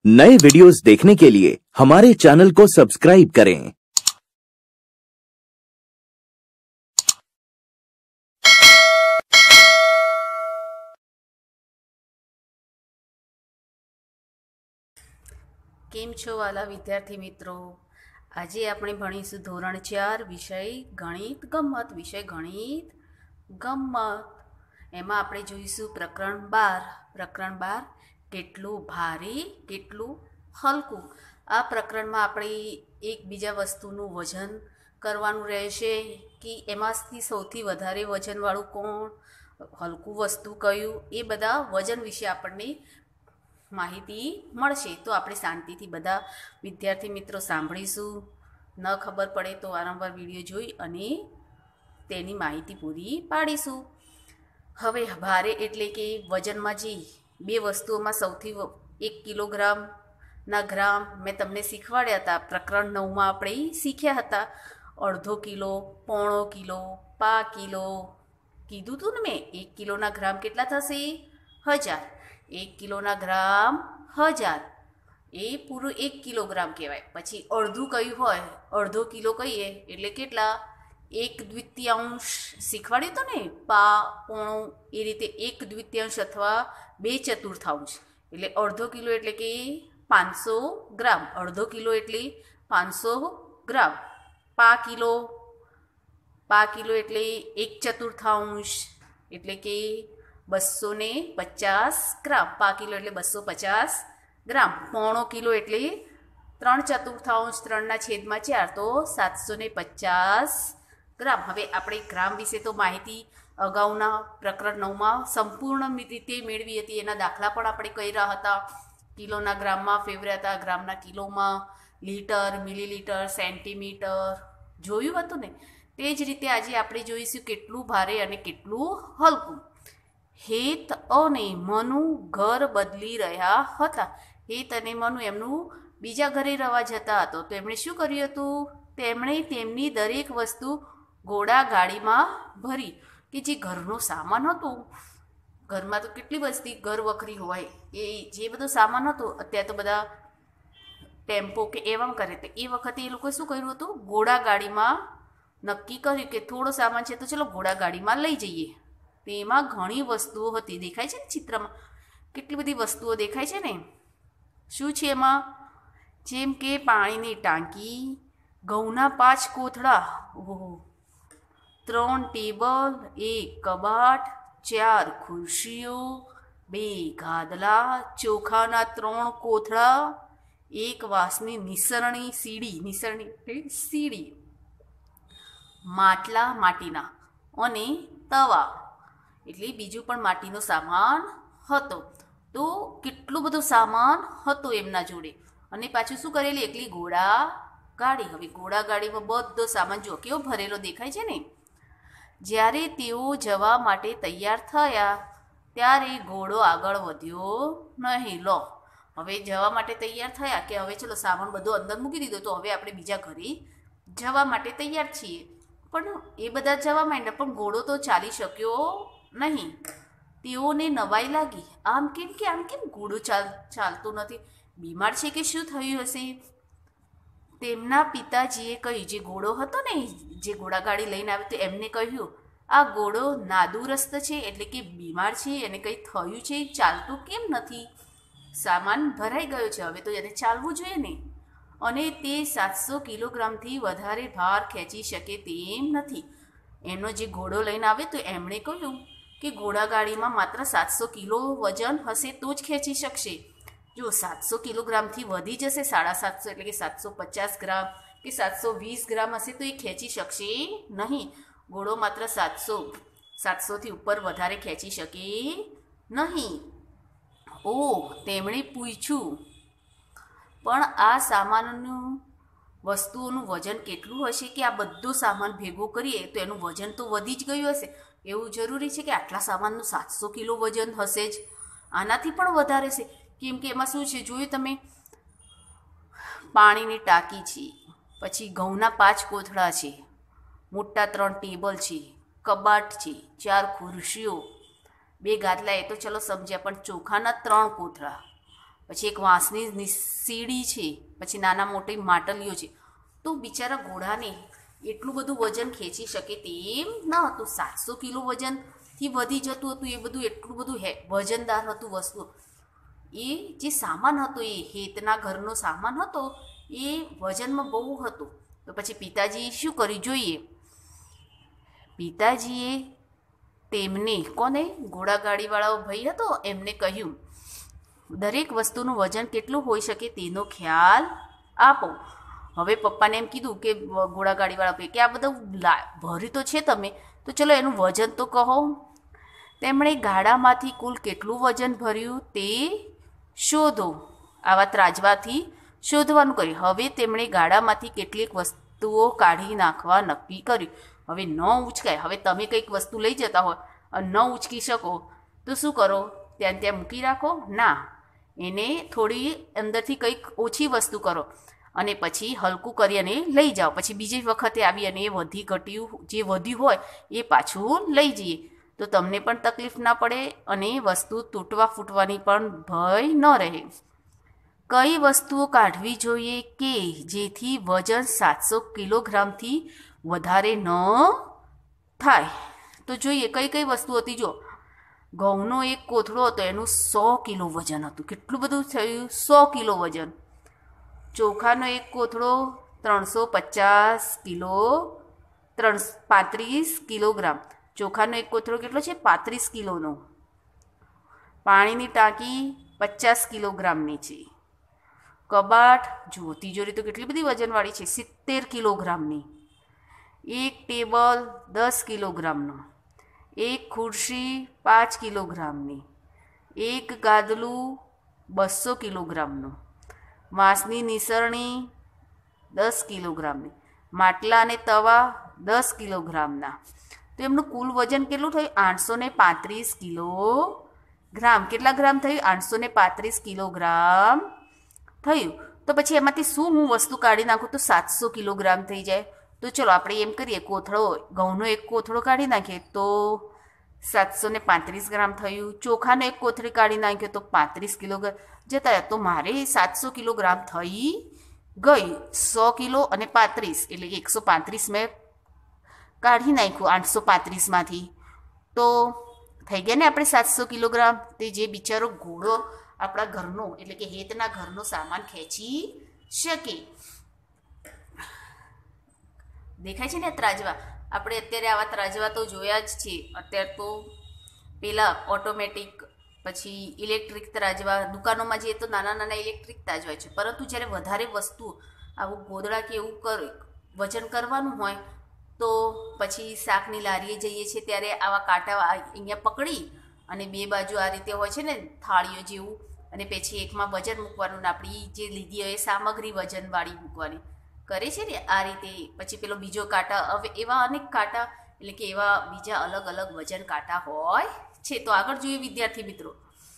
नए वीडियोस देखने के लिए हमारे चैनल को सब्सक्राइब करें। केम छो वाला विद्यार्थी मित्रों, आज આપણે ભણીશું ધોરણ 4 વિષય ગણિત ગમ્મત એમાં આપણે જોઈશું પ્રકરણ 12 કેટલું ભારે કેટલું હલકું। આ પ્રકરણમાં આપણે એક બીજા વસ્તુનું વજન કરવાનું રહેશે કે એમાંથી સૌથી વધારે વજનવાળું કોણ, હલકું વસ્તુ કયું, એ બધા વજન વિશે આપણને માહિતી મળશે। તો આપણે શાંતિથી બધા વિદ્યાર્થી મિત્રો સાંભળીશું। ન ખબર પડે તો વારંવાર વિડીયો જોઈ અને તેની માહિતી પૂરી પાડીશું। હવે ભારે એટલે કે વજનમાં જે બે વસ્તુઓમાં સૌથી 1 કિલોગ્રામના ગ્રામ મેં તમને શીખવાડ્યા હતા। પ્રકરણ 9માં આપણે શીખ્યા હતા। અડધો કિલો, પોણો કિલો, પા કિલો કીધું હતું ને મેં। 1 કિલોના ગ્રામ કેટલા થશે? 1000। 1 કિલોના ગ્રામ 1000 એ પૂરું 1 કિલોગ્રામ કહેવાય। પછી અડધું કયું હોય, અડધો કિલો કહીએ એટલે કેટલા? 1/2 શીખવાડ્યું હતું ને, પા પોણું એ રીતે 1/2 અથવા 2/4 એટલે અડધો કિલો એટલે કે 500 ગ્રામ। અડધો કિલો એટલે 500 ગ્રામ। પા કિલો એટલે 1/4 એટલે કે 250 ગ્રામ। પા કિલો એટલે 250 ગ્રામ। પોણો કિલો એટલે 3/4 3/4 તો 750 ગ્રામ। હવે આપણે ગ્રામ વિશે તો માહિતી અગાઉના પ્રકરણ 9માં સંપૂર્ણ રીતે મેળવી હતી। એના દાખલા પણ આપણે કર્યા હતા। કિલોના ગ્રામમાં ફેરવ્યા હતા, ગ્રામના કિલોમાં, લીટર, મિલીલીટર, સેન્ટીમીટર જોયું હતું ને। તે જ રીતે આજે આપણે જોઈશું કેટલું ભારે અને કેટલું હલકું। હેત અને મનુ ઘર બદલી રહ્યા હતા। હેત અને મનુ એમનું બીજા ઘરે રહેવા જતા હતો તો એમણે શું કર્યું હતું? તેમણે તેમની દરેક વસ્તુ ઘોડા ગાડીમાં ભરી, કે જે ઘરનો સામાન હતું, ઘરમાં તો કેટલી બધી ઘર વખરી હોય, એ જે બધો સામાન હતો, અત્યારે તો બધા ટેમ્પો કે એવા કરે, તો એ વખતે એ લોકોએ શું કર્યું હતું? ઘોડા ગાડીમાં નક્કી કર્યું કે થોડો સામાન છે તો ચલો ઘોડા ગાડીમાં લઈ જઈએ। તેમાં ઘણી વસ્તુઓ હતી, દેખાય છે ને ચિત્રમાં, કેટલી બધી વસ્તુઓ દેખાય છે ને। શું છે એમાં? જેમ કે પાણીની ટાંકી, ઘઉંના 5 કોથળા, 3 ટેબલ, 1 કબાટ, 4 ખુરશીઓ, 2 ગાદલા, ચોખાના 3 કોથળા, 1 વાંસની નિસરણી સીડી, માટલા માટીના અને તવા, એટલે બીજું પણ માટીનો સામાન હતો। તો કેટલો બધો સામાન હતો એમના જોડે। અને પાછું શું કરેલી? એકલી ઘોડા ગાડી। હવે ઘોડા ગાડીમાં બધો સામાન જો કેવો ભરેલો દેખાય છે ને। જ્યારે તેઓ જવા માટે તૈયાર થયા ત્યારે ઘોડો આગળ વધ્યો નહીં। લો, હવે જવા માટે તૈયાર થયા કે હવે ચલો સામાન બધો અંદર મૂકી દીધો તો હવે આપણે બીજા ઘરે જવા માટે તૈયાર છીએ। પણ એ બધા જવા માંડ્યા પણ ઘોડો તો ચાલી શક્યો નહીં। તેઓને નવાઈ લાગી, આમ કેમ ઘોડો ચાલતો નથી? બીમાર છે કે શું થયું હશે? તેમના પિતાજીએ કહ્યું, જે ઘોડો હતો ને, જે ઘોડાગાડી લઈને આવ્યો તો એમને કહ્યું, આ ઘોડો નાદુરસ્ત છે, એટલે કે બીમાર છે, એને કંઈ થયું છે, ચાલતું કેમ નથી? સામાન ભરાઈ ગયો છે, હવે તો એને ચાલવું જોઈએ ને। અને તે 700 કિલોગ્રામથી વધારે ભાર ખેંચી શકે તેમ નથી। એનો જે ઘોડો લઈને આવે તો એમણે કહ્યું કે ઘોડાગાડીમાં માત્ર 700 કિલો વજન હશે તો જ ખેંચી શકશે। જો 700 કિલોગ્રામથી વધી જશે, 750 એટલે કે 750 ગ્રામ કે 720 ગ્રામ હશે તો એ ખેંચી શકશે નહીં। ઘોડો માત્ર 700થી ઉપર વધારે ખેંચી શકે નહીં। તેમણે પૂછ્યું, પણ આ સામાનનું વસ્તુઓનું વજન કેટલું હશે કે આ બધો સામાન ભેગો કરીએ તો એનું વજન તો વધી જ ગયું હશે? એવું જરૂરી છે કે આટલા સામાનનું 700 કિલો વજન હશે જ? આનાથી પણ વધારે છે, કેમ કે એમાં શું છે જોયું તમે? પાણીની ટાંકી છે, પછી ઘઉંના 5 કોથળા છે, મોટા 3 ટેબલ છે, કબાટ છે, 4 ખુરશીઓ, 2 ગાદલા, એ તો ચલો સમજ્યા, પણ ચોખાના 3 કોથળા, પછી એક વાંસની સીડી છે, પછી નાના મોટી માટલીઓ છે. તો બિચારા ઘોડાને એટલું બધું વજન ખેંચી શકે તેમ ન હતું. 700 કિલો વજનથી વધી જતું હતું. એ બધું એટલું બધું વજનદાર હતું વસ્તુ. એ જે સામાન હતો, એ હેતના ઘરનો સામાન હતો, એ વજનમાં બહુ હતું. તો પછી પિતાજીએ શું કર્યું જોઈએ? પિતાજીએ તેમને, કોને, ઘોડાગાડીવાળો ભાઈ હતો, એમને કહ્યું, દરેક વસ્તુનું વજન કેટલું હોઈ શકે તેનો ખ્યાલ આપો. હવે પપ્પાને એમ કીધું કે ઘોડાગાડીવાળા ભાઈ કે આ બધું ભર્યું તો છે તમે, તો ચલો એનું વજન તો કહો. તેમણે ગાડામાંથી કુલ કેટલું વજન ભર્યું તે શોધો. આવા ત્રાજવાથી શોધવાનું કર્યું. હવે તેમણે ગાડામાંથી કેટલીક વસ્તુઓ કાઢી નાખવા નક્કી કર્યું. હવે ન ઉચકાય. હવે તમે કંઈક વસ્તુ લઈ જતા હોય અને ન ઉચકી શકો તો શું કરો? ત્યાં મૂકી રાખો? ના, એને થોડી અંદરથી કંઈક ઓછી વસ્તુ કરો અને પછી હલકું કરી અને લઈ જાઓ. પછી બીજી વખતે આવી અને એ વધી ઘટ્યું જે વધ્યું હોય એ પાછું લઈ જઈએ, તો તમને પણ તકલીફ ના પડે અને વસ્તુ તૂટવા ફૂટવાની પણ ભય ન રહે. કઈ વસ્તુઓ કાઢવી જોઈએ કે જેથી વજન 700 કિલોગ્રામથી વધારે ન થાય? તો જોઈએ કઈ કઈ વસ્તુ હતી. જો, ઘઉંનો એક કોથળો હતો, એનું 100 કિલો વજન હતું. કેટલું બધું થયું? 100 કિલો વજન. ચોખાનો એક કોથળો 350 કિલો, 35 કિલોગ્રામ. ચોખાનો એક કોથળો કેટલો છે? 35 કિલોનો. પાણીની ટાંકી 50 કિલોગ્રામની છે. કબાટ, જુઓ, તિજોરી તો કેટલી બધી વજનવાળી છે, 70 કિલોગ્રામની. એક ટેબલ 10 કિલોગ્રામનો. એક ખુરશી 5 કિલોગ્રામની. એક ગાદલું 200 કિલોગ્રામનું. વાંસની નિસરણી 10 કિલોગ્રામની. માટલા અને તવા 10 કિલોગ્રામના. તો એમનું કુલ વજન કેટલું થયું? 835 કિલોગ્રામ. કેટલા ગ્રામ થયું? 835 કિલોગ્રામ થયું. તો પછી એમાંથી શું હું વસ્તુ કાઢી નાખું તો 700 કિલોગ્રામ થઈ જાય? તો ચલો આપણે એમ કરીએ, કોથળો, ઘઉંનો એક કોથળો કાઢી નાખીએ તો 735 ગ્રામ થયું. ચોખાનો એક કોથળી કાઢી નાખ્યો તો 35 કિલોગ્રામ જતા રહ્યા. તો મારે 700 કિલોગ્રામ થઈ ગઈ. 100 કિલો અને 35 એટલે 135 મેં કાઢી નાખ્યું 835માંથી. તો થઈ ગયા ને આપણે 700 કિલોગ્રામ. તે જે બિચારો ઘોડો આપણા ઘરનો એટલે કે હેતના ઘરનો સામાન ખેંચી શકે. દેખાય છે ને ત્રાજવા? આપણે અત્યારે આવા ત્રાજવા તો જોયા જ છે. અત્યારે તો પેલા ઓટોમેટિક, પછી ઇલેક્ટ્રિક ત્રાજવા, દુકાનોમાં જઈએ તો નાના નાના ઇલેક્ટ્રિક ત્રાજવા છે. પરંતુ જ્યારે વધારે વસ્તુ આવું ગોદડા કે એવું વજન કરવાનું હોય તો પછી શાકની લારીએ જઈએ છીએ ત્યારે આવા કાંટા અહીંયા પકડી અને બે બાજુ આ રીતે હોય છે ને થાળીઓ જેવું, અને પછી એકમાં વજન મૂકવાનું ને આપણી જે લીધી હોય એ સામગ્રી વજનવાળી મૂકવાની કરે છે ને આ રીતે. પછી પેલો બીજો કાંટા, હવે એવા અનેક કાંટા એટલે કે એવા બીજા અલગ અલગ વજન કાંટા હોય છે. તો આગળ જોઈએ વિદ્યાર્થી મિત્રો,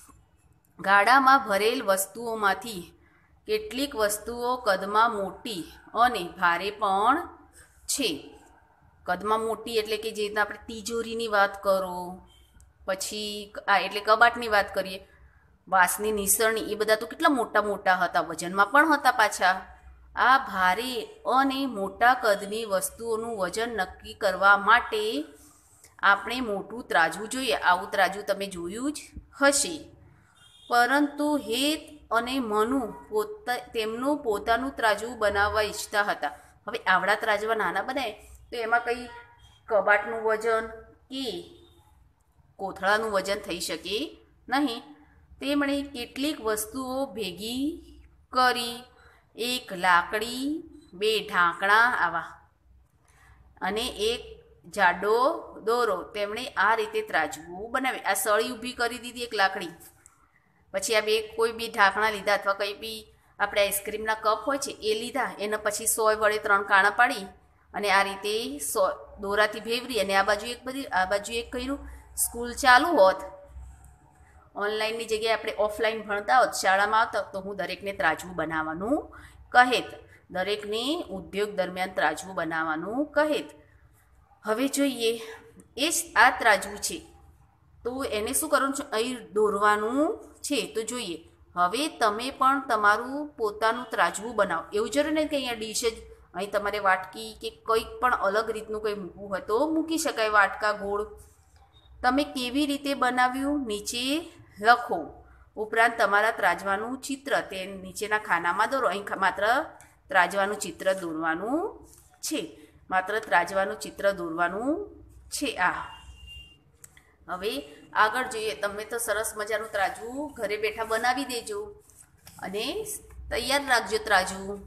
ગાડામાં ભરેલ વસ્તુઓમાંથી કેટલીક વસ્તુઓ કદમાં મોટી અને ભારે પણ છે. કદમાં મોટી એટલે કે જે રીતના આપણે તિજોરીની વાત કરો, પછી એટલે કબાટની વાત કરીએ, વાંસની નિસરણી, એ બધા તો કેટલા મોટા મોટા હતા, વજનમાં પણ હતા પાછા. આ ભારે અને મોટા કદની વસ્તુઓનું વજન નક્કી કરવા માટે આપણે મોટું ત્રાજવું જોઈએ. આવું ત્રાજવું તમે જોયું જ હશે. પરંતુ હેત અને મનુ તેમનું પોતાનું ત્રાજવું બનાવવા ઈચ્છતા હતા. હવે આવડા ત્રાજવા નાના બનાવે તો એમાં કંઈ કબાટનું વજન કે કોથળાનું વજન થઈ શકે નહીં. તેમણે કેટલીક વસ્તુઓ ભેગી કરી. એક લાકડી, 2 ઢાંકણા આવા અને એક જાડો દોરો. તેમણે આ રીતે ત્રાજવું બનાવી. આ સળી ઊભી કરી દીધી, એક લાકડી. પછી આ કોઈ બી ઢાંકણા લીધા અથવા કંઈ બી આપણે આઈસ્ક્રીમના કપ હોય છે એ લીધા. એના પછી 100 વડે 3 કાણા પાડી અને આ રીતે દોરાથી ભેવરી અને આ બાજુ એક કર્યું. સ્કૂલ ચાલુ હોત, ઓનલાઈનની જગ્યાએ આપણે ઓફલાઈન ભણતા હોત, શાળામાં આવતા તો હું દરેકને ત્રાજવું બનાવવાનું કહેત. દરેકને ઉદ્યોગ દરમિયાન ત્રાજવું બનાવવાનું કહેત. હવે જોઈએ, એ જ આ ત્રાજવું છે તો એને શું કરવાનું છે? અહીં દોરવાનું છે. તો જોઈએ, હવે તમે પણ તમારું પોતાનું ત્રાજવું બનાવો. એવું જરૂર નહીં કે અહીંયા ડીશ જ અહીં તમારે વાટકી કે કંઈક પણ અલગ રીતનું કંઈ મૂકવું હોય તો મૂકી શકાય. વાટકા ગોળ તમે કેવી રીતે બનાવ્યું નીચે લખો. ઉપરાંત તમારા ત્રાજવાનું ચિત્ર તે નીચેના ખાનામાં દોરો. અહીં માત્ર ત્રાજવાનું ચિત્ર દોરવાનું છે. માત્ર ત્રાજવાનું ચિત્ર દોરવાનું છે. હવે આગળ જોઈએ. તમે તો સરસ મજાનું ત્રાજવું ઘરે બેઠા બનાવી દેજો અને તૈયાર રાખજો ત્રાજવું.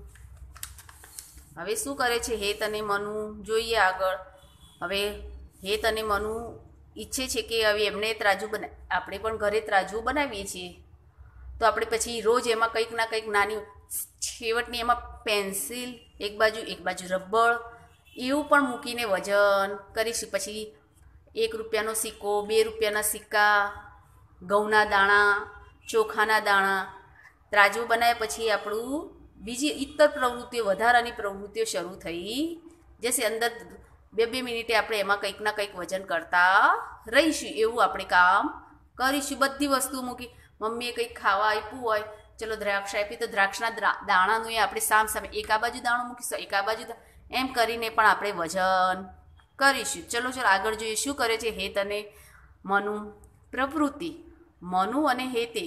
હવે શું કરે છે હેત અને મનુ જોઈએ આગળ. હવે હેત અને મનુ ઈચ્છે છે કે હવે એમને ત્રાજવું આપણે પણ ઘરે ત્રાજવું બનાવીએ છીએ તો આપણે પછી રોજ એમાં કંઈક ના કંઈક નાની છેવટની એમાં પેન્સિલ એક બાજુ રબર એવું પણ મૂકીને વજન કરીશું. પછી 1 રૂપિયાનો સિક્કો, 2 રૂપિયાના સિક્કા, ઘઉંના દાણા, ચોખાના દાણા. ત્રાજવું બનાવ્યા પછી આપણું બીજી ઇતર પ્રવૃત્તિઓ વધારાની પ્રવૃત્તિઓ શરૂ થઈ જશે. અંદર 2-2 મિનિટે આપણે એમાં કંઈક ના કંઈક વજન કરતા રહીશું. એવું આપણે કામ કરીશું. બધી વસ્તુ મૂકી મમ્મીએ કંઈક ખાવા આપ્યું હોય, ચલો દ્રાક્ષ આપી તો દ્રાક્ષના દાણાનું એ આપણે સામે એક આ બાજુ દાણું મૂકીશું, એક આ બાજુ એમ કરીને પણ આપણે વજન કરીશું. ચલો આગળ જોઈએ શું કરે છે હેત અને મનુ. પ્રવૃત્તિ. મનુ અને હેતે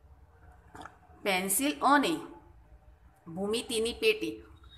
પેન્સિલ અને ભૂમિતિની પેટી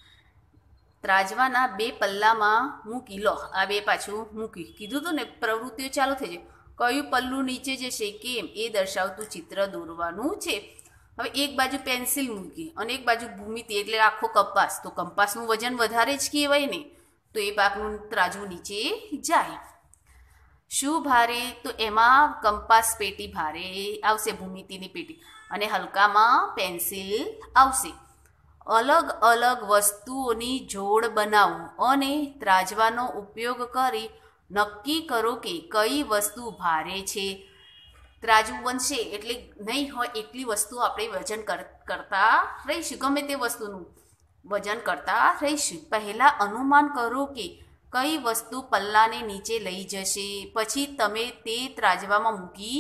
ત્રાજવાના 2 પલ્લામાં મૂકી. લો આ 2 પાછું મૂકી. કીધું હતું ને પ્રવૃત્તિઓ ચાલુ થઈ જાય. કયું પલ્લું નીચે જશે કેમ એ દર્શાવતું ચિત્ર દોરવાનું છે. હવે એક બાજુ પેન્સિલ મૂકી અને એક બાજુ ભૂમિતિ એટલે આખો કંપાસ. તો કંપાસનું વજન વધારે જ કહેવાય ને, તો એ ભાગનું ત્રાજવું નીચે જાય. શું ભારે? તો એમાં કંપાસ પેટી ભારે આવશે, ભૂમિતિની પેટી, અને હલકામાં પેન્સિલ આવશે. અલગ અલગ વસ્તુઓની જોડ બનાવો અને ત્રાજવાનો ઉપયોગ કરી નક્કી કરો કે કઈ વસ્તુ ભારે છે. ત્રાજવું બનશે એટલે નહીં હોય એટલી વસ્તુ આપણે વજન કરતા રહીશું. ગમે તે વસ્તુનું વજન કરતા રહીશું. પહેલાં અનુમાન કરો કે કઈ વસ્તુ પલ્લાને નીચે લઈ જશે. પછી તમે તે ત્રાજવામાં મૂકી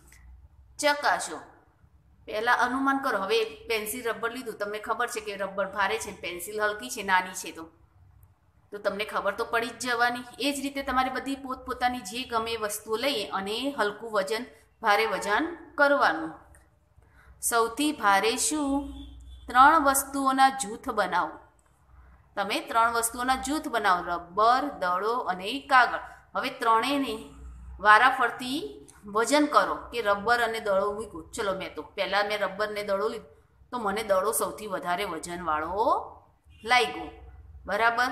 ચકાસો. પહેલાં અનુમાન કરો. હવે પેન્સિલ રબર લીધું, તમને ખબર છે કે રબર ભારે છે, પેન્સિલ હલકી છે, નાની છે, તો તમને ખબર તો પડી જ જવાની. એ જ રીતે તમારે બધી પોતપોતાની જે ગમે વસ્તુઓ લઈએ અને હલકું વજન ભારે વજન કરવાનું. સૌથી ભારે શું? 3 વસ્તુઓના જૂથ બનાવો. તમે 3 વસ્તુઓના જૂથ બનાવો. રબર, દડો અને કાગળ. હવે ત્રણેયને વારાફરતી વજન કરો કે રબર અને દડો મૂક્યું. ચલો પહેલાં મેં રબર ને દડો લીધું તો મને દડો સૌથી વધારે વજનવાળો લાગ્યો. બરાબર.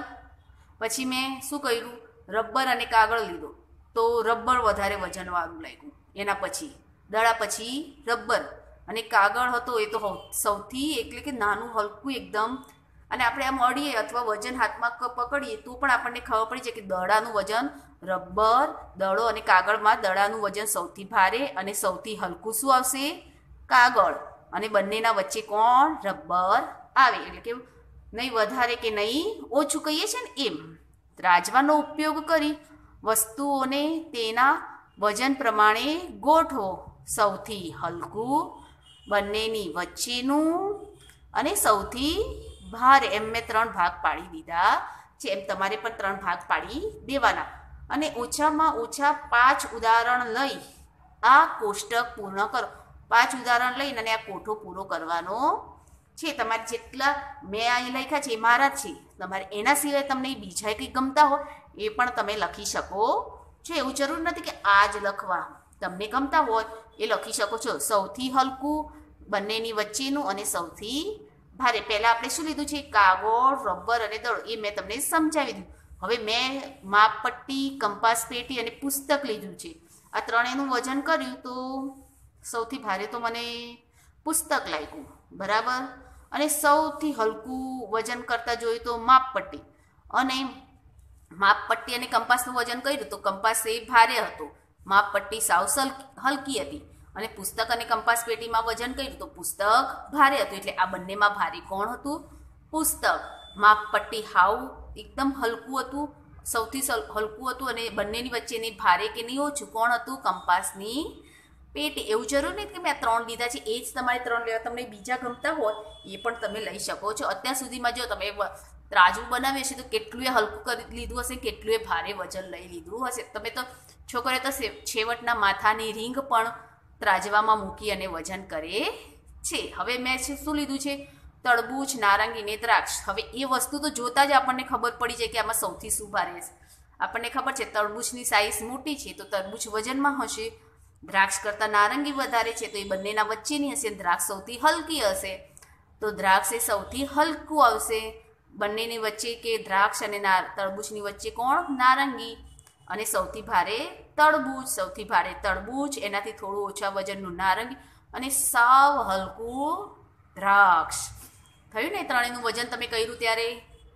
પછી મેં શું કર્યું? રબર અને કાગળ લીધો તો રબર વધારે વજનવાળું લાગ્યું. એના પછી દડા, પછી રબર અને કાગળ હતો એ તો સૌથી એટલે કે નાનું હલકું એકદમ. અને આપણે આમ અડીએ અથવા વજન હાથમાં પકડીએ તો પણ આપણને ખબર પડી જાય કે દડાનું વજન રબર, દડો અને કાગળમાં દડાનું વજન સૌથી ભારે અને સૌથી હલકું શું આવશે? કાગળ. અને બંનેના વચ્ચે કોણ? રબર આવે. એટલે કે નહીં વધારે કે નહીં ઓછું કહીએ છીએ ને એમ. ત્રાજવાનો ઉપયોગ કરી વસ્તુઓને તેના વજન પ્રમાણે ગોઠવો. સૌથી હલકું, બંનેની વચ્ચેનું અને સૌથી ભારે. એમ મેં 3 ભાગ પાડી દીધા છે. એમ તમારે પણ 3 ભાગ પાડી દેવાના. અને ઓછામાં ઓછા 5 ઉદાહરણ લઈ આ કોષ્ટક પૂર્ણ કરો. 5 ઉદાહરણ લઈને અને આ કોઠો પૂરો કરવાનો છે. તમારે જેટલા મેં અહીં લખ્યા છે એ મારા જ છે. તમારે એના સિવાય તમને બીજા કંઈ ગમતા હોય એ પણ તમે લખી શકો છો. એવું જરૂર નથી કે આ જ લખવા. તમને ગમતા હોય એ લખી શકો છો. સૌથી હલકું, બંનેની વચ્ચેનું અને સૌથી ભારે. પહેલાં આપણે શું લીધું છે? કાગળ, રબર અને દડો. એ મેં તમને સમજાવી દીધું. હવે મેં માપપટ્ટી, કંપાસ પેટી અને પુસ્તક લીધું છે. આ ત્રણેયનું વજન કર્યું તો સૌથી ભારે તો મને પુસ્તક લાગ્યું. બરાબર. અને સૌથી હલકું વજન કરતાં જોયું તો માપપટ્ટી. અને માપપટ્ટી અને કંપાસનું વજન કર્યું તો કંપાસ એ ભારે હતો, માપપટ્ટી સાવ હલકી હતી. અને પુસ્તક અને કંપાસ પેટીમાં વજન કર્યું તો પુસ્તક ભારે હતું. એટલે આ બંનેમાં ભારે કોણ હતું? પુસ્તક. માપપટ્ટી હાવ એકદમ હલકું હતું, સૌથી હલકું હતું અને બંનેની વચ્ચેની ભારે કે નહીં ઓછું કોણ હતું? કંપાસની પેટી. એવું જરૂર નહીં કે મેં 3 લીધા છે એ જ તમારે 3 લેવા, તમને બીજા ગમતા હોય એ પણ તમે લઈ શકો છો. અત્યાર સુધીમાં જો તમે ત્રાજવું બનાવ્યું હશે તો કેટલું હલકું કરી લીધું હશે, કેટલું ભારે વજન લઈ લીધું હશે. તમે તો છોકરીઓ તો છેવટના માથાની રીંગ પણ ત્રાજવામાં મૂકી અને વજન કરે છે. હવે મેં શું લીધું છે? તરબૂચ, નારંગી ને દ્રાક્ષ. હવે એ વસ્તુ તો જોતા જ આપણને ખબર પડી જાય કે આમાં સૌથી શું ભારે હશે. આપણને ખબર છે તરબૂચની સાઈઝ મોટી છે તો તરબૂચ વજનમાં હશે, દ્રાક્ષ કરતાં નારંગી વધારે છે તો એ બંનેના વચ્ચેની હશે, દ્રાક્ષ સૌથી હલકી હશે તો દ્રાક્ષ એ સૌથી હલકું આવશે. બંનેની વચ્ચે કે દ્રાક્ષ અને તરબૂચની વચ્ચે કોણ? નારંગી. અને સૌથી ભારે તરબૂચ. સૌથી ભારે તરબૂચ, એનાથી થોડું ઓછા વજનનું નારંગી અને સાવ હલકું દ્રાક્ષ. થયું ને? ત્રણેયનું વજન તમે કર્યું ત્યારે.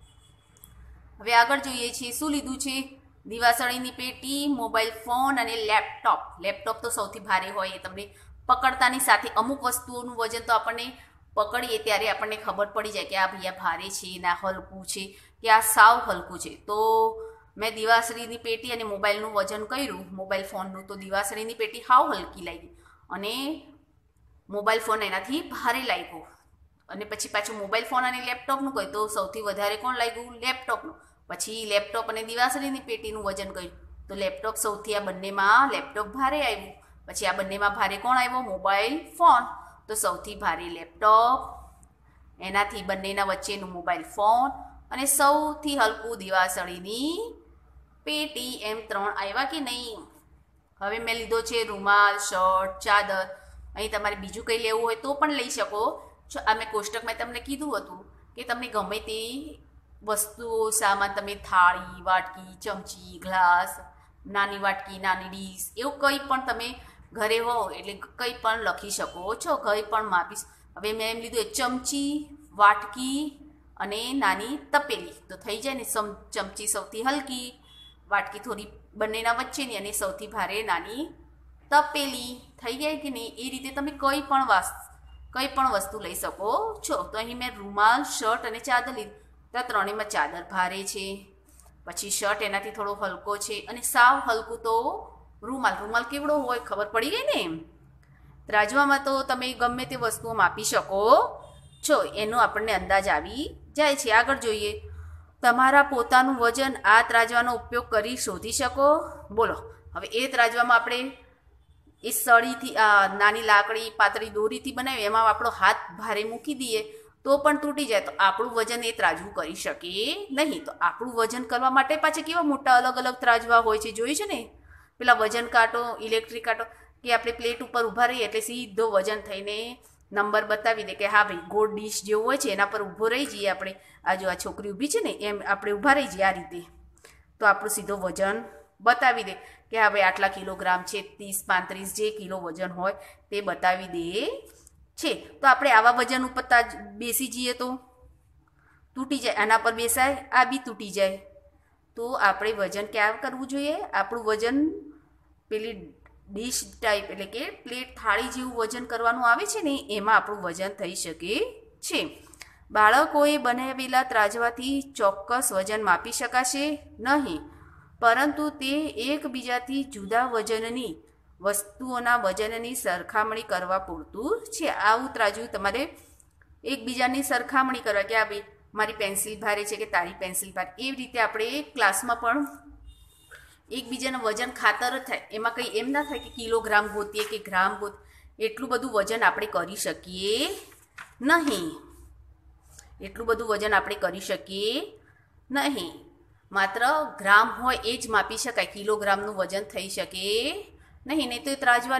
હવે આગળ જોઈએ છીએ શું લીધું છે? દિવાસળીની પેટી, મોબાઈલ ફોન અને લેપટોપ. લેપટોપ તો સૌથી ભારે હોય, એ તમને પકડતાની સાથે અમુક વસ્તુઓનું વજન તો આપણને પકડીએ ત્યારે આપણને ખબર પડી જાય કે આ ભૈયા ભારે છે, ના હલકું છે, કે આ સાવ હલકું છે. તો મેં દિવાસળીની પેટી અને મોબાઈલનું વજન કર્યું. મોબાઈલ ફોનનું તો દિવાસળીની પેટી હાવ હલકી લાગી અને મોબાઈલ ફોન એનાથી ભારે લાગ્યો. અને પછી પાછું મોબાઈલ ફોન અને લેપટોપનું કહ્યું તો સૌથી વધારે કોણ લાગ્યું? લેપટોપનું. પછી લેપટોપ અને દિવાસળીની પેટીનું વજન કર્યું તો લેપટોપ સૌથી, આ બંનેમાં લેપટોપ ભારે આવ્યું. પછી આ બંનેમાં ભારે કોણ આવ્યો? Mobile phone. તો સૌથી ભારે લેપટોપ, એનાથી બંનેના વચ્ચેનું મોબાઈલ ફોન અને સૌથી હલકું દિવાસળીની પેટી. એમ 3 આવ્યા કે નહીં? હવે મેં લીધો છે રૂમાલ, શર્ટ, ચાદર. અહીં તમારે બીજું કંઈ લેવું હોય તો પણ લઈ શકો. આ મેં કોષ્ટકમાં તમને કીધું હતું કે તમને ગમે તે વસ્તુઓ, સામાન, તમે થાળી, વાટકી, ચમચી, ગ્લાસ, નાની વાટકી, નાની ડીશ, એવું કંઈ પણ તમે ઘરે હો એટલે કંઈ પણ લખી શકો છો, કંઈ પણ માપીશ. હવે મેં એમ લીધું ચમચી, વાટકી અને નાની તપેલી. તો થઈ જાય ને? ચમચી સૌથી હલકી, વાટકી થોડી બંનેના વચ્ચેની અને સૌથી ભારે નાની તપેલી. થઈ જાય કે નહીં? એ રીતે તમે કંઈ પણ વસ્તુ લઈ શકો છો. તો અહીં મેં રૂમાલ, શર્ટ અને ચાદર લીધી. તો ત્રણેયમાં ચાદર ભારે છે, પછી શર્ટ એનાથી થોડો હલકો છે અને સાવ હલકું તો રૂમાલ. રૂમાલ કેવડો હોય ખબર પડી ગઈ ને? ત્રાજવામાં તો તમે ગમે તે વસ્તુઓ માપી શકો છો, એનો આપણને અંદાજ આવી જાય છે. આગળ જોઈએ. તમારા પોતાનું વજન આ ત્રાજવાનો ઉપયોગ કરી શોધી શકો. બોલો. હવે એ ત્રાજવામાં આપણે એ સળીથી, નાની લાકડી, પાતળી દોરીથી બનાવી, એમાં આપણો હાથ ભારે મૂકી દઈએ તો પણ તૂટી જાય તો આપણું વજન એ ત્રાજવું કરી શકે નહીં. તો આપણું વજન કરવા માટે પાછા કેવા મોટા અલગ અલગ ત્રાજવા હોય છે, જોયું છે ને? પેલા વજન કાંટો, ઇલેક્ટ્રિક કાંટો, કે આપણે પ્લેટ ઉપર ઊભા રહીએ એટલે સીધો વજન થઈને નંબર બતાવી દે કે હા ભાઈ ગોળ ડીશ જેવું હોય છે એના પર ઊભો રહી જઈએ આપણે. આ જો આ છોકરી ઊભી છે ને એમ આપણે ઊભા રહી જઈએ આ રીતે, તો આપણું સીધો વજન બતાવી દે કે હા ભાઈ આટલા કિલોગ્રામ છે, 30, 35 જે કિલો વજન હોય તે બતાવી દે છે. તો આપણે આવા વજન ઉપર બેસી જઈએ તો તૂટી જાય, આના પર બેસાય આ બી તૂટી જાય. તો આપણે વજન ક્યાં કરવું જોઈએ? આપણું વજન પેલી ડીશ ટાઈપ એટલે કે પ્લેટ, થાળી જેવું વજન કરવાનું આવે છે ને એમાં આપણું વજન થઈ શકે છે. બાળકોએ બનાવેલા ત્રાજવાથી ચોક્કસ વજન માપી શકાશે નહીં, પરંતુ તે એકબીજાથી જુદા વજનની વસ્તુઓના વજનની સરખામણી કરવા પૂરતું છે. આવું ત્રાજવું તમારે એકબીજાની સરખામણી કરવા કે આ ભાઈ મારી પેન્સિલ ભારે છે કે તારી પેન્સિલ ભારે. એવી રીતે આપણે ક્લાસમાં પણ એકબીજાનું વજન ખાતર જ થાય. એમાં કંઈ એમ ના થાય કે કિલોગ્રામ ગોતીએ કે ગ્રામ ગોતીએ. એટલું બધું વજન આપણે કરી શકીએ નહીં. એટલું બધું વજન આપણે કરી શકીએ નહીં. માત્ર ગ્રામ હોય એ જ માપી શકાય, કિલોગ્રામનું વજન થઈ શકે નહીં. નહીં તો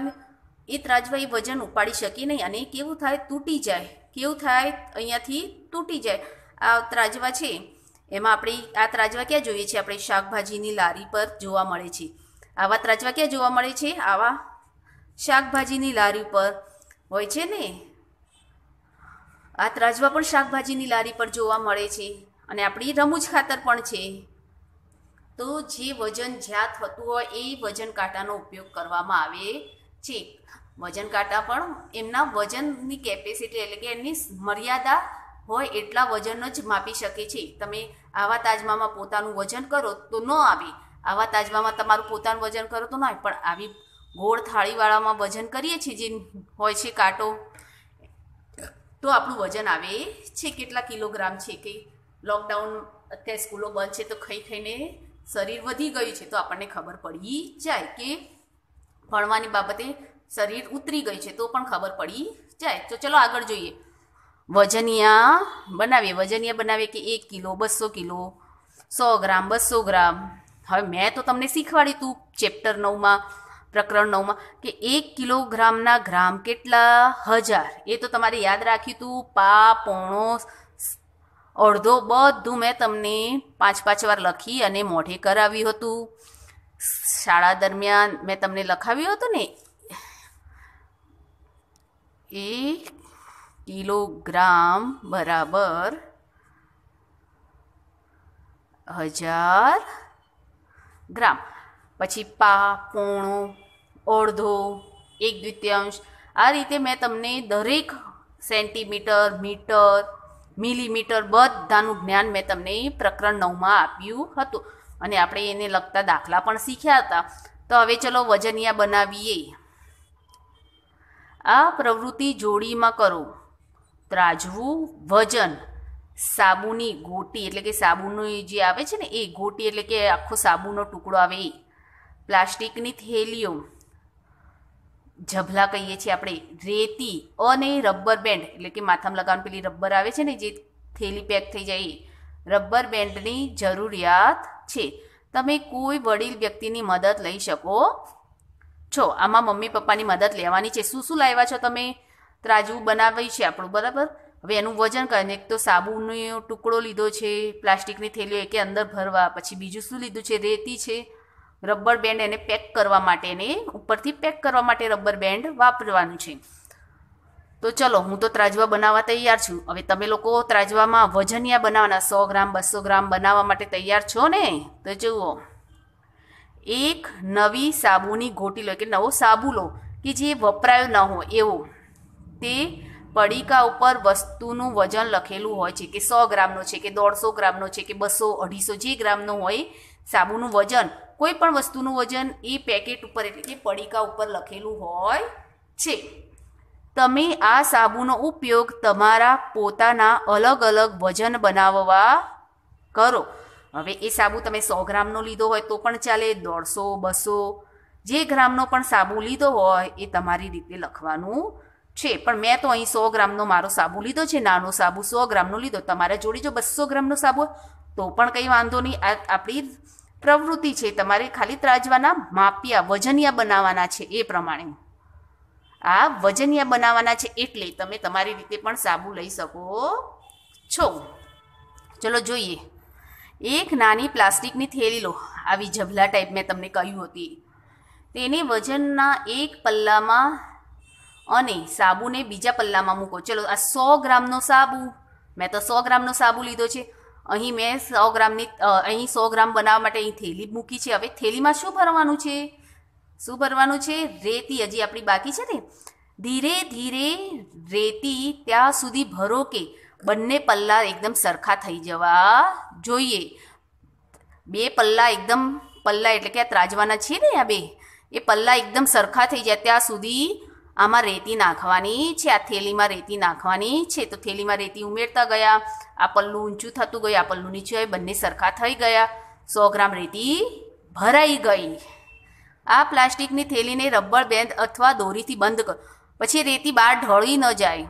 એ ત્રાજવા એ વજન ઉપાડી શકે નહીં અને કેવું થાય? તૂટી જાય. કેવું થાય? અહીંયાથી તૂટી જાય. આ ત્રાજવા છે એમાં આપણે આ ત્રાજવા ક્યાં જોઈએ છે? આપણે શાકભાજીની લારી પર જોવા મળે છે. આવા ત્રાજવા ક્યાં જોવા મળે છે? આવા શાકભાજીની લારી પર હોય છે ને. આ ત્રાજવા પણ શાકભાજીની લારી પર જોવા મળે છે અને આપણી રમૂજ ખાતર પણ છે. તો જે વજન જ્યાં થતું હોય એ વજન કાંટાનો ઉપયોગ કરવામાં આવે છે. વજન કાંટા પણ એમના વજનની કેપેસિટી એટલે કે એમની મર્યાદા હોય એટલા વજન જ માપી શકે છે. તમે આવા તાજવામાં પોતાનું વજન કરો તો ન આવે, આવા તાજવામાં તમારું પોતાનું વજન કરો તો ન આવે, પણ આવી ગોળ થાળીવાળામાં વજન કરીએ છીએ જે હોય છે કાંટો, તો આપણું વજન આવે છે કેટલા કિલોગ્રામ છે. કે લોકડાઉન અત્યારે સ્કૂલો બંધ છે તો ખાઈ ખાઈને શરીર વધી ગયું છે, તો આપણને ખબર પડી જાય કે ભણવાની બાબતે શરીર ઉતરી ગયું છે તો પણ ખબર પડી જાય. તો ચલો આગળ જોઈએ. વજનિયા બનાવીએ કે 1 કિલો, 200 કિલો, 100 ગ્રામ, 200 ગ્રામ. હવે મેં તો તમને શીખવાડ્યું હતું ચેપ્ટર 9માં, પ્રકરણ 9માં કે 1 કિલોગ્રામના ગ્રામ કેટલા? 1000. એ તો તમારે યાદ રાખ્યું હતું. પા, પોણો, અડધો બધું મેં તમને 5 વાર લખી અને મોઢે કરાવ્યું હતું. શાળા દરમિયાન મેં તમને લખાવ્યું હતું ને. 1 કિલોગ્રામ બરાબર 1000 ગ્રામ. પછી પા, પોણો, અડધો, 1/2. આ રીતે મેં તમને દરેક સેન્ટીમીટર, મીટર, મિલીમીટર બધાનું જ્ઞાન મેં તમને પ્રકરણ 9માં આપ્યું હતું અને આપણે એને લગતા દાખલા પણ શીખ્યા હતા. તો હવે ચલો વજનિયા બનાવીએ. આ પ્રવૃત્તિ જોડીમાં કરો. ત્રાજવું, વજન, સાબુની ગોટી એટલે કે સાબુનું જે આવે છે ને એ ગોટી એટલે કે આખો સાબુનો ટુકડો આવે એ, પ્લાસ્ટિકની થેલીઓ, ઝભલા કહીએ છીએ આપણે, રેતી અને રબર બેન્ડ એટલે કે માથામાં લગાવવાની પેલી રબર આવે છે ને જે થેલી પેક થઈ જાય એ, રબર બેન્ડની જરૂરિયાત છે. તમે કોઈ વડીલ વ્યક્તિની મદદ લઈ શકો છો. આમાં મમ્મી પપ્પાની મદદ લેવાની છે. શું શું લાવ્યા છો તમે? ત્રાજવું બનાવી છે આપણું, બરાબર. હવે એનું વજન કરીને એક તો સાબુનો ટુકડો લીધો છે, પ્લાસ્ટિકની થેલીઓ એકે અંદર ભરવા. પછી બીજું શું લીધું છે? રેતી છે, રબર બેન્ડ એને પેક કરવા માટે, એને ઉપરથી પેક કરવા માટે રબર બેન્ડ વાપરવાનું છે. તો ચલો હું તો ત્રાજવા બનાવવા તૈયાર છું. હવે તમે લોકો ત્રાજવામાં વજનિયા બનાવવાના 100 ગ્રામ, 200 ગ્રામ બનાવવા માટે તૈયાર છો ને? તો જુઓ, એક નવી સાબુની ગોટી લો કે નવો સાબુ લો કે જે વપરાયો ન હોય એવો. તે પડીકા ઉપર વસ્તુનું વજન લખેલું હોય છે કે 100 ગ્રામનો છે કે 150 ગ્રામનો છે કે 200, 250 જે ગ્રામનો હોય સાબુનું વજન, કોઈ પણ વસ્તુનું વજન એ પેકેટ ઉપર એટલે કે પડીકા ઉપર લખેલું હોય છે. તમે આ સાબુનો ઉપયોગ તમારા પોતાના અલગ અલગ વજન બનાવવા કરો. હવે એ સાબુ તમે 100 ગ્રામનો લીધો હોય તો પણ ચાલે, 150, 200 જે ગ્રામનો પણ સાબુ લીધો હોય એ તમારી રીતે લખવાનું છે. પણ મેં તો અહીં 100 ગ્રામનો મારો સાબુ લીધો છે, નાનો સાબુ 100 ગ્રામનો લીધો. તમારા જોડે જો 200 ગ્રામનો સાબુ તો પણ કંઈ વાંધો નહીં. આ આપણી પ્રવૃત્તિ છે, તમારે ખાલી ત્રાજવાના માપિયા વજનિયા બનાવવાના છે. એ પ્રમાણે આ વજનિયા બનાવવાના છે એટલે તમે તમારી રીતે પણ સાબુ લઈ શકો છો. ચલો જોઈએ. એક નાની પ્લાસ્ટિકની થેલી લો, આવી ઝભલા ટાઈપ મેં તમને કહ્યું હતી. તેને વજનના એક પલ્લામાં અને સાબુને બીજા પલ્લામાં મૂકો. ચલો આ 100 ગ્રામનો સાબુ, મેં તો 100 ગ્રામનો સાબુ લીધો છે. અહીં મેં 100 ગ્રામની અહીં 100 ગ્રામ બનાવવા માટે અહીં થેલી મૂકી છે. હવે થેલીમાં શું ભરવાનું છે? શું ભરવાનું છે? રેતી હજી આપણી બાકી છે ને. ધીરે ધીરે રેતી ત્યાં સુધી ભરો કે બંને પલ્લા એકદમ સરખા થઈ જવા જોઈએ. બે પલ્લા એકદમ, પલ્લા એટલે કે આ ત્રાજવાના છે ને આ બે, એ પલ્લા એકદમ સરખા થઈ જાય ત્યાં સુધી આમાં રેતી નાખવાની છે. આ થેલીમાં રેતી નાખવાની છે. તો થેલીમાં રેતી ઉમેરતા ગયા, આ પલ્લું ઊંચું થતું ગયું, આ પલ્લું નીચું આવ્યું, બંને સરખા થઈ ગયા. 100 ગ્રામ રેતી ભરાઈ ગઈ. આ પ્લાસ્ટિકની થેલીને રબર બેન્ડ અથવા દોરીથી બંધ કરો. પછી રેતી બહાર ઢળી ન જાય.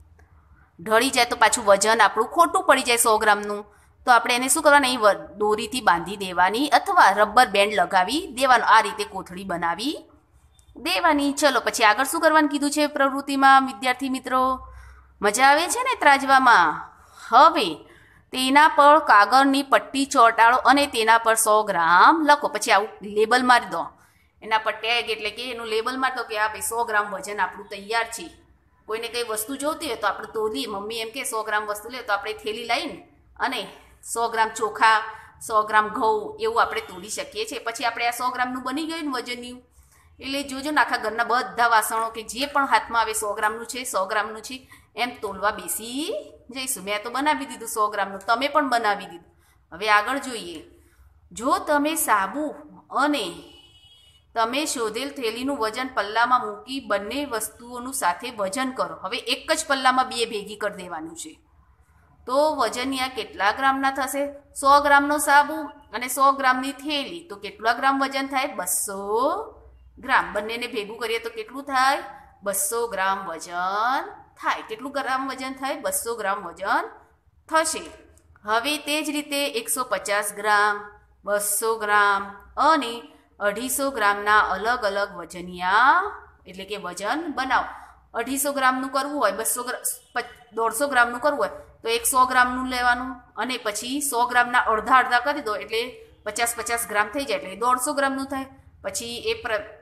ઢળી જાય તો પાછું વજન આપણું ખોટું પડી જાય 100 ગ્રામનું. તો આપણે એને શું કરવાનું? અહીં દોરીથી બાંધી દેવાની અથવા રબર બેન્ડ લગાવી દેવાનો. આ રીતે કોથળી બનાવી દેવાની. ચલો પછી આગળ શું કરવાનું કીધું છે પ્રવૃત્તિમાં વિદ્યાર્થી મિત્રો? મજા આવે છે ને ત્રાજવામાં? હવે તેના પર કાગળની પટ્ટી ચોંટાડો અને તેના પર 100 ગ્રામ લખો. પછી આવું લેબલ મારી દો. એના પર ટેગ એટલે કે એનું લેબલ મારી દો કે આ ભાઈ 100 ગ્રામ વજન આપણું તૈયાર છે. કોઈને કંઈ વસ્તુ જોતી હોય તો આપણે તોલીએ. મમ્મી એમ કે 100 ગ્રામ વસ્તુ લે તો આપણે થેલી લઈને અને 100 ગ્રામ ચોખા, 100 ગ્રામ ઘઉં એવું આપણે તોલી શકીએ છીએ. પછી આપણે આ 100 ગ્રામનું બની ગયું ને વજનનું. એટલે જોજો ને આખા ઘરના બધા વાસણો કે જે પણ હાથમાં આવે 100 ગ્રામનું છે, 100 ગ્રામનું છે એમ તોલવા બેસી જઈશું. મેં તો બનાવી દીધું 100 ગ્રામનું, તમે પણ બનાવી દીધું. હવે આગળ જોઈએ. જો તમે સાબુ અને તમે શોધેલ થેલીનું વજન પલ્લામાં મૂકી બંને વસ્તુઓનું સાથે વજન કરો. હવે એક જ પલ્લામાં બે ભેગી કરી દેવાનું છે. તો વજનિયા કેટલા ગ્રામના થશે? 100 ગ્રામનો સાબુ અને 100 ગ્રામની થેલી. તો કેટલા ગ્રામ વજન થાય? 200 ગ્રામ. બંનેને ભેગું કરીએ તો કેટલું થાય? 200 ગ્રામ વજન થાય. કેટલું ગ્રામ વજન થાય? 200 ગ્રામ વજન થશે. હવે તે જ રીતે 150 ગ્રામ, 200 ગ્રામ અને 250 ગ્રામના અલગ અલગ વજનિયા એટલે કે વજન બનાવો. 250 ગ્રામનું કરવું હોય, 150 ગ્રામનું કરવું હોય તો 100 ગ્રામનું લેવાનું અને પછી 100 ગ્રામના અડધા અડધા કરી દો એટલે 50 ગ્રામ થઈ જાય એટલે 150 ગ્રામનું થાય. પછી એ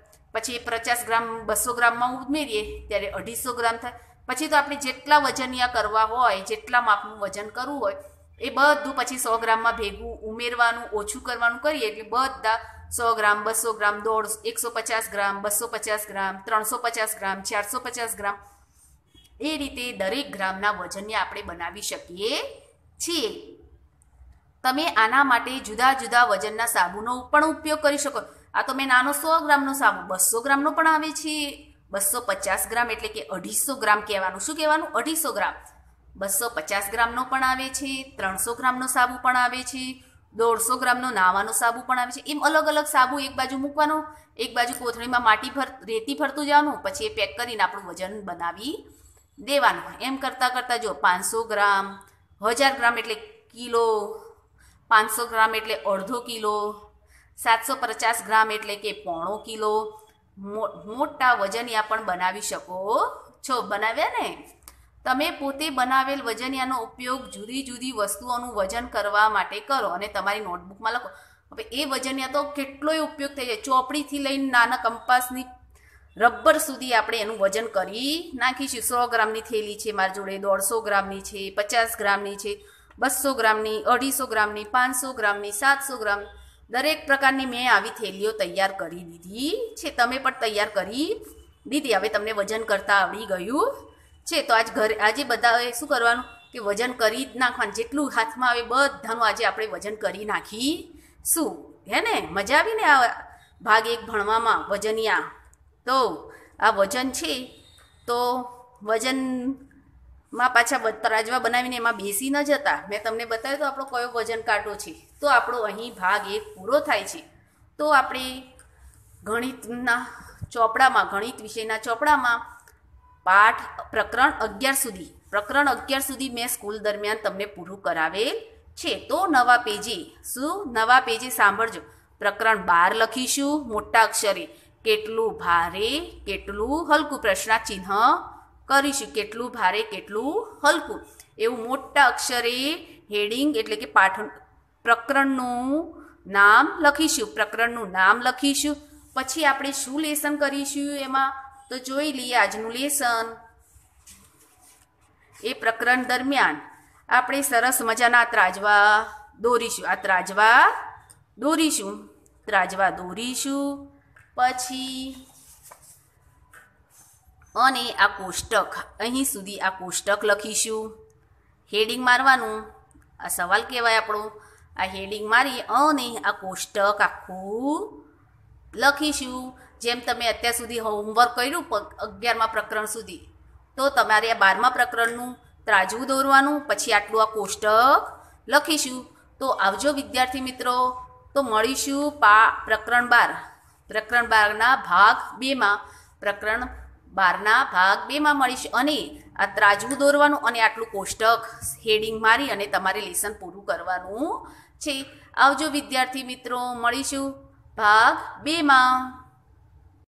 50 ગ્રામ 200 ગ્રામમાં ઉમેરીએ ત્યારે 250 ગ્રામ થાય. પછી તો આપણે જેટલા વજનિયા કરવા હોય, જેટલા માપનું વજન કરવું હોય એ બધું પછી 100 ગ્રામમાં ભેગું ઉમેરવાનું, ઓછું કરવાનું કરીએ એટલે બધા 100 ગ્રામ, 200 ગ્રામ, 150 ગ્રામ, 250 ગ્રામ, 350 ગ્રામ, 450 ગ્રામ એ રીતે દરેક ગ્રામના વજનને આપણે બનાવી શકીએ છીએ. તમે આના માટે જુદા જુદા વજનના સાબુનો પણ ઉપયોગ કરી શકો. આ તો મેં નાનો 100 ગ્રામનો સાબુ, 200 ગ્રામનો પણ આવે છે, 250 ગ્રામ એટલે કે 250 ગ્રામ કહેવાનું. શું કહેવાનું? 250 ગ્રામ. 250 ગ્રામનો પણ આવે છે, 300 ગ્રામનો સાબુ પણ આવે છે, 150 ગ્રામનો નાવાનો સાબુ પણ આવે છે. એમ અલગ અલગ સાબુ એક બાજુ મૂકવાનો, એક બાજુ કોથળીમાં રેતી ભરતું જવાનું, પછી એ પેક કરીને આપણું વજન બનાવી દેવાનું. એમ કરતાં કરતાં જો 500 ગ્રામ, 1000 ગ્રામ એટલે કિલો, 500 ગ્રામ એટલે અડધો કિલો, 750 ગ્રામ એટલે કે પોણો કિલો મોટા વજનિયા પણ બનાવી શકો છો. બનાવ્યા ને? તમે પોતે બનાવેલ વજનિયાનો ઉપયોગ જુદી જુદી વસ્તુઓનું વજન કરવા માટે કરો અને તમારી નોટબુકમાં લખો. હવે એ વજનિયા તો કેટલોય ઉપયોગ થઈ જાય. ચોપડીથી લઈને નાના કંપાસની રબર સુધી આપણે એનું વજન કરી નાખીશું. 100 ગ્રામની થેલી છે મારી જોડે, 150 ગ્રામની છે, 50 ગ્રામની છે, 200 ગ્રામની, 250 ગ્રામની, 500 ગ્રામની, 700 ગ્રામ દરેક પ્રકારની મેં આવી થેલીઓ તૈયાર કરી દીધી છે. તમે પણ તૈયાર કરી દીધી. હવે તમને વજન કરતાં આવડી ગયું છે. તો આજે બધાએ શું કરવાનું કે વજન કરી જ નાખવાનું. જેટલું હાથમાં આવે બધાનું આજે આપણે વજન કરી નાખીશું. હે ને? મજા આવી ને આ ભાગ 1 ભણવામાં વજનિયા? તો આ વજન છે તો વજનમાં પાછા તરાજવા બનાવીને એમાં બેસી ન જતા. મેં તમને બતાવ્યું તો આપણો કયો વજન કાંટો છે. તો આપણો અહીં ભાગ 1 પૂરો થાય છે. તો આપણે ગણિતના ચોપડામાં, ગણિત વિષયના ચોપડામાં પ્રકરણ 11 સુધી મેં સ્કૂલ દરમિયાન તમને પૂરું કરાવેલ છે. તો નવા પેજે સાંભળજો. પ્રકરણ 12 લખીશું મોટા અક્ષરે. કેટલું ભારે, કેટલું હલકું, પ્રશ્નાર્થ ચિહ્ન કરીશું. કેટલું ભારે, કેટલું હલકું એવું મોટા અક્ષરે હેડિંગ એટલે કે પ્રકરણનું નામ લખીશું. પછી આપણે શું લેસન કરીશું એમાં તો જોઈ લઈએ આજનું લેસન. એ પ્રકરણ દરમિયાન આપણે સરસ મજાના ત્રાજવા દોરીશું. પછી અને આ કોષ્ટક, અહીં સુધી આ કોષ્ટક લખીશું. હેડિંગ મારવાનું, આ સવાલ કહેવાય આપણો. આ હેડિંગ મારી અને આ કોષ્ટક આખું લખીશું. જેમ તમે અત્યાર સુધી હોમવર્ક કર્યું 11મા પ્રકરણ સુધી, તો તમારે આ 12મા પ્રકરણનું ત્રાજવું દોરવાનું, પછી આટલું આ કોષ્ટક લખીશું. તો આવજો વિદ્યાર્થી મિત્રો. તો મળીશું પ્રકરણ 12ના ભાગ 2માં મળીશું. અને આ ત્રાજવું દોરવાનું અને આટલું કોષ્ટક હેડિંગ મારી અને તમારે લેસન પૂરું કરવાનું છે. આવજો વિદ્યાર્થી મિત્રો, મળીશું ભાગ 2માં.